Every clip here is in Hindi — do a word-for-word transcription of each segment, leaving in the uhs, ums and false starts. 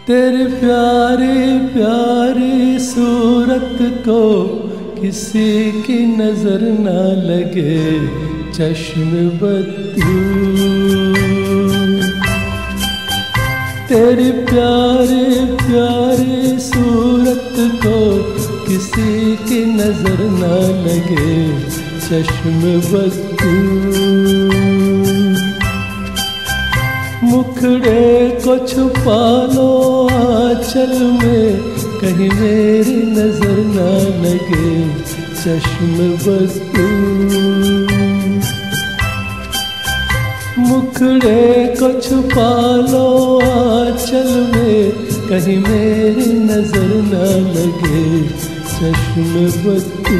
तेरी प्यारी प्यारी सूरत को किसी की नजर ना लगे चश्म बद्दू। तेरी प्यारी प्यारी सूरत को किसी की नजर ना लगे चश्म बद्दू। मुखड़े को छुपा लो आंचल में कहीं मेरी नजर ना लगे चश्म बद्दू। मुखड़े को छुपा लो आंचल में कहीं मेरी नजर ना लगे चश्म बद्दू।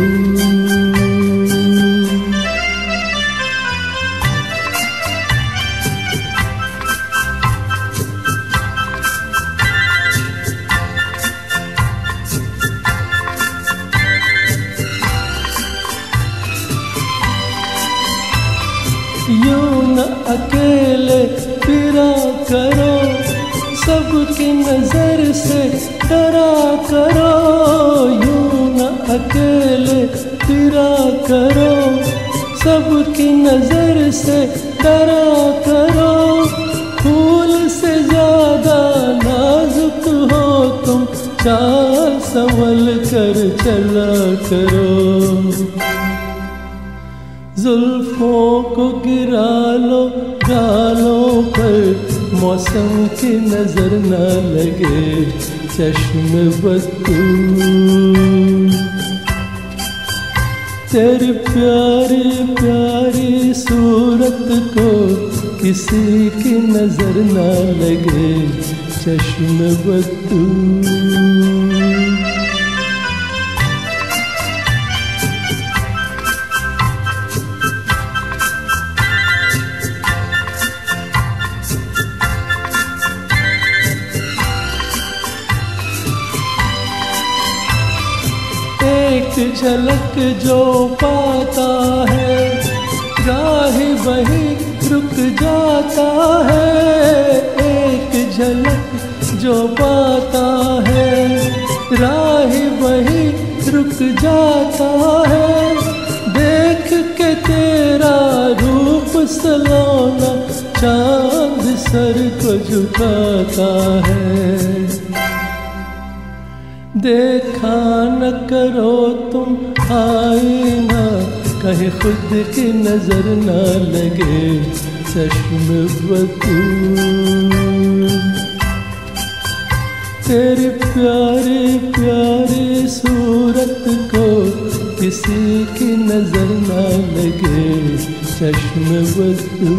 यूं न अकेले फिरा करो, सबकी नजर से डरा करो। यूं न अकेले फिरा करो, सबकी नजर से डरा करो। फूल से ज्यादा नाजुक हो तुम, चाल संभल कर चला करो। जुल्फों को गिरा लो गालों पर, मौसम की नजर न लगे चश्म बद्दू। तेरी प्यारी प्यारी सूरत को किसी की नजर न लगे चश्म बद्दू। एक झलक जो पाता है, राह वही रुक जाता है। एक झलक जो पाता है, राह वही रुक जाता है। देख के तेरा रूप सलोना, चांद सर को झुकाता है। देखा न करो तुम आईना, कहीं खुद की नजर न लगे चश्म बद्दू। तेरी प्यारी प्यारी सूरत को किसी की नजर न लगे चश्म बद्दू।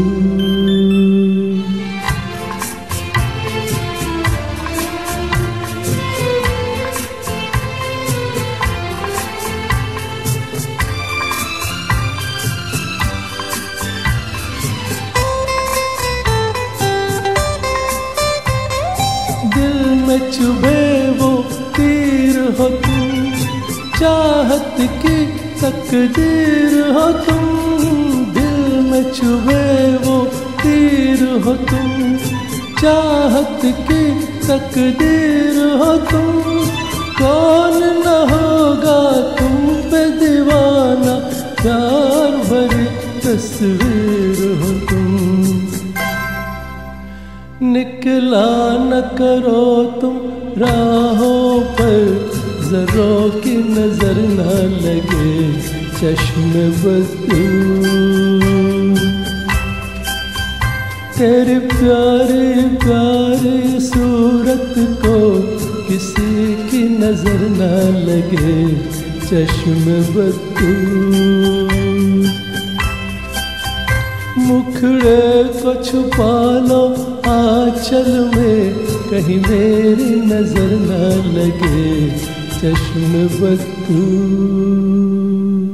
दिल में चुभे वो तीर हो तुम, चाहत की तकदीर हो तुम। दिल में चुभे वो तीर हो तुम, चाहत की तकदीर हो तुम। कौन न होगा तुम पे दीवाना, प्यार भरी तस्वीर हो तुम। निकला न करो तुम राहों पर, ज़रों की नजर न लगे चश्म बद्दू। तेरी प्यारी प्यारी सूरत को किसी की नजर न लगे चश्म बद्दू। मुखड़े को छुपा लो आंचल में कहीं मेरी नजर न लगे चश्म बद्दू।